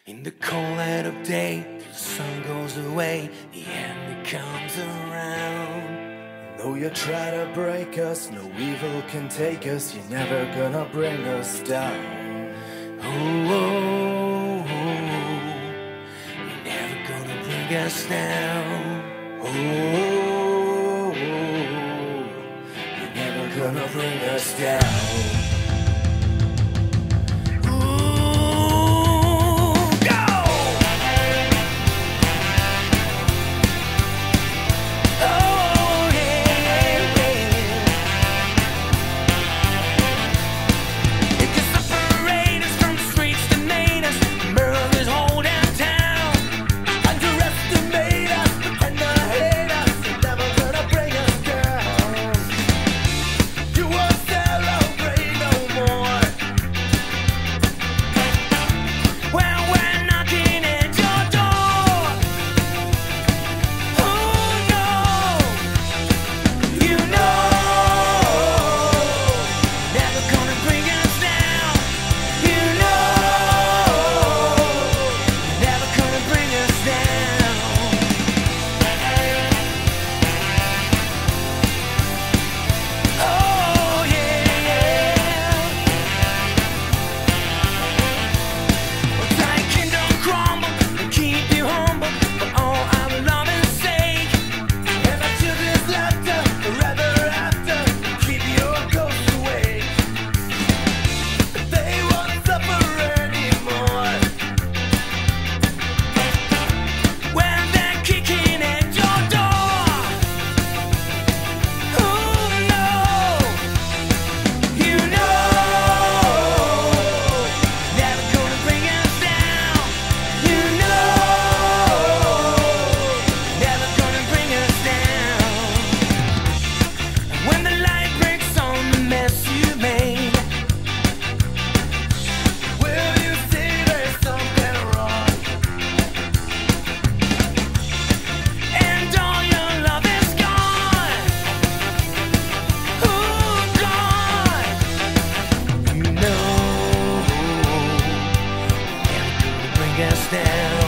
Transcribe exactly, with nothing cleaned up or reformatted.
In the cold light of day, till the sun goes away, the end comes around. Though you try to break us, no evil can take us. You're never gonna bring us down. Oh, oh, oh, you're never gonna bring us down. Oh, oh, oh, you're never gonna bring us down. Down.